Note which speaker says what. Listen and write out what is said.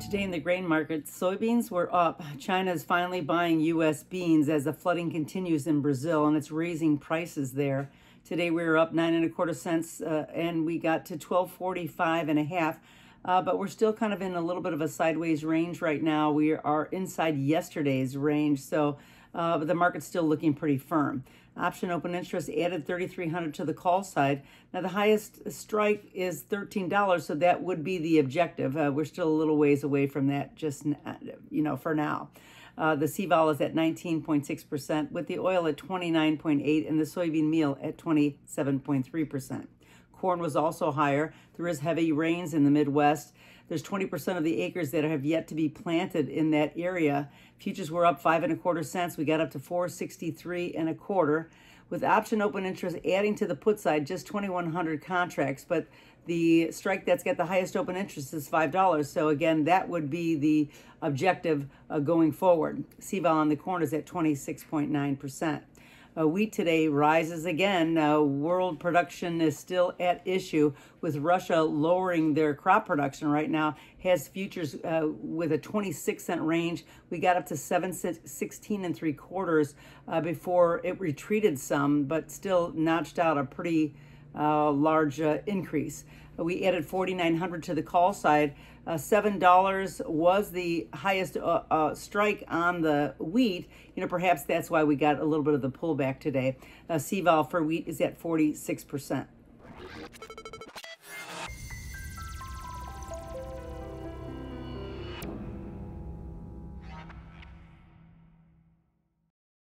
Speaker 1: Today in the grain market, soybeans were up. China is finally buying U.S. beans as the flooding continues in Brazil, and it's raising prices there. Today we were up 9.25 cents, and we got to 12.45 and a half. But we're still kind of in a little bit of a sideways range right now. We are inside yesterday's range, so but the market's still looking pretty firm. Option open interest added 3,300 to the call side. Now the highest strike is $13, so that would be the objective. We're still a little ways away from that, just for now. The CVOL is at 19.6%, with the oil at 29.8% and the soybean meal at 27.3%. Corn was also higher. There is heavy rains in the Midwest. There's 20% of the acres that have yet to be planted in that area. Futures were up 5.25 cents. We got up to 463.25. With option open interest adding to the put side, just 2,100 contracts. But the strike that's got the highest open interest is $5. So again, that would be the objective going forward. CVOL on the corn is at 26.9%. Wheat today rises again. World production is still at issue, with Russia lowering their crop production right now. Has futures with a 26-cent range. We got up to 7.16 before it retreated some, but still notched out a pretty large increase. We added 4,900 to the call side. $7 was the highest strike on the wheat. Perhaps that's why we got a little bit of the pullback today. CVOL for wheat is at 46%.